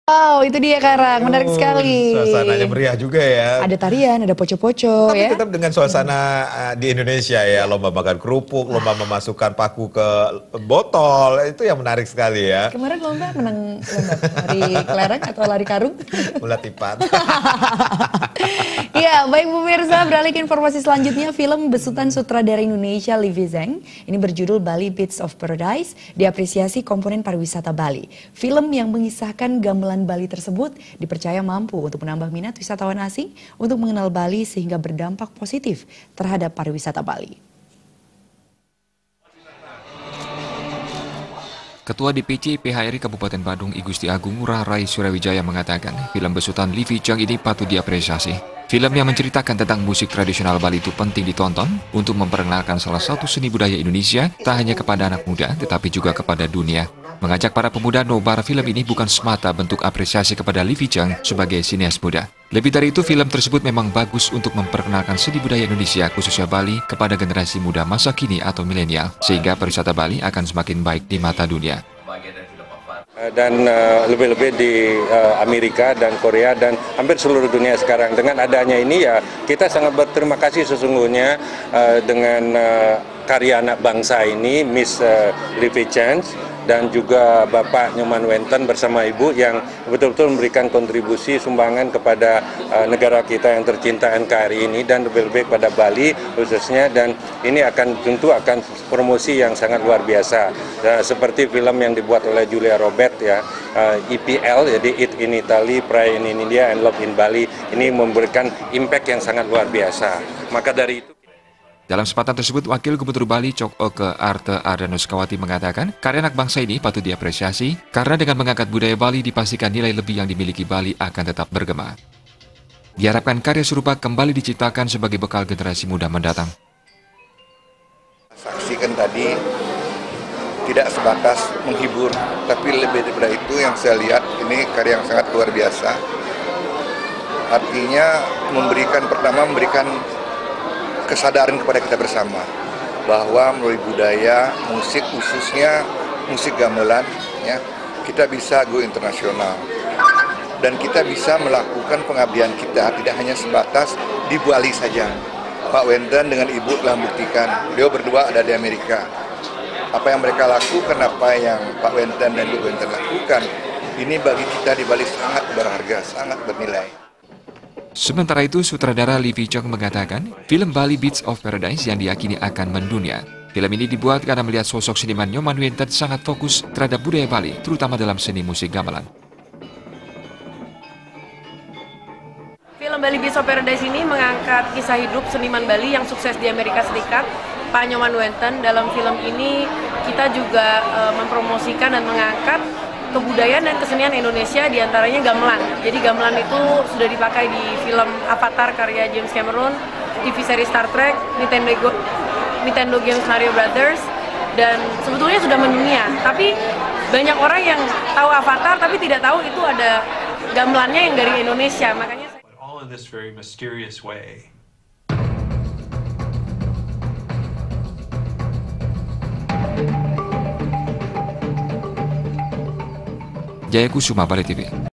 Wow, itu dia Karang, menarik sekali. Suasananya meriah juga ya. Ada tarian, ada poco-poco Tapi ya. tetap dengan suasana di Indonesia ya, lomba makan kerupuk, lomba memasukkan paku ke botol, itu yang menarik sekali ya. Kemarin lomba menang lomba lari kelereng atau lari karung? Ulat ipat. Ya, baik pemirsa, beralih ke informasi selanjutnya, film besutan sutradara Indonesia Livi Zeng ini berjudul Bali Beats of Paradise diapresiasi komponen pariwisata Bali. Film yang mengisahkan gamelan Bali tersebut dipercaya mampu untuk menambah minat wisatawan asing untuk mengenal Bali sehingga berdampak positif terhadap pariwisata Bali. Ketua DPC PHRI Kabupaten Badung I Gusti Agung Ngurah Rai Suryawijaya mengatakan film besutan Livi Zeng ini patut diapresiasi. Film yang menceritakan tentang musik tradisional Bali itu penting ditonton untuk memperkenalkan salah satu seni budaya Indonesia tak hanya kepada anak muda tetapi juga kepada dunia. Mengajak para pemuda nobar film ini bukan semata bentuk apresiasi kepada Livi Zeng sebagai sinias muda. Lebih dari itu, film tersebut memang bagus untuk memperkenalkan seni budaya Indonesia khususnya Bali kepada generasi muda masa kini atau milenial sehingga pariwisata Bali akan semakin baik di mata dunia. Dan lebih-lebih di Amerika dan Korea dan hampir seluruh dunia sekarang. Dengan adanya ini ya kita sangat berterima kasih sesungguhnya dengan karya anak bangsa ini, Miss Livi Zeng dan juga Bapak Nyoman Wenten bersama Ibu yang betul-betul memberikan kontribusi sumbangan kepada negara kita yang tercinta NKRI ini dan lebih-lebih pada Bali khususnya, dan ini tentu akan promosi yang sangat luar biasa. Seperti film yang dibuat oleh Julia Robert ya, EPL, jadi Eat in Italy, Pray in India and Love in Bali, ini memberikan impact yang sangat luar biasa. Maka dari itu dalam kesempatan tersebut, Wakil Gubernur Bali Cok Oke Arte Ardanuskawati mengatakan karya anak bangsa ini patut diapresiasi karena dengan mengangkat budaya Bali dipastikan nilai lebih yang dimiliki Bali akan tetap bergema. Diharapkan karya serupa kembali diciptakan sebagai bekal generasi muda mendatang. Saksikan tadi tidak sebatas menghibur, tapi lebih daripada itu yang saya lihat ini karya yang sangat luar biasa. Artinya memberikan kesadaran kepada kita bersama bahwa melalui budaya, musik khususnya musik gamelan ya, kita bisa go internasional dan kita bisa melakukan pengabdian kita tidak hanya sebatas di Bali saja. Pak Wenten dengan Ibu telah buktikan, beliau berdua ada di Amerika. Apa yang mereka lakukan, apa yang Pak Wenten dan Ibu Wenten lakukan, ini bagi kita di Bali sangat berharga, sangat bernilai. Sementara itu, sutradara Livi Zeng mengatakan film Bali Beats of Paradise yang diyakini akan mendunia. Film ini dibuat karena melihat sosok seniman Nyoman Wenten sangat fokus terhadap budaya Bali, terutama dalam seni musik gamelan. Film Bali Beats of Paradise ini mengangkat kisah hidup seniman Bali yang sukses di Amerika Serikat, Pak Nyoman Wenten. Dalam film ini kita juga mempromosikan dan mengangkat kebudayaan dan kesenian Indonesia, diantaranya gamelan. Jadi gamelan itu sudah dipakai di film Avatar karya James Cameron, TV seri Star Trek, Nintendo Games Mario Brothers, dan sebetulnya sudah mendunia. Tapi banyak orang yang tahu Avatar tapi tidak tahu itu ada gamelannya yang dari Indonesia. Makanya all in this very mysterious way. Jaya Kusuma, Bali TV.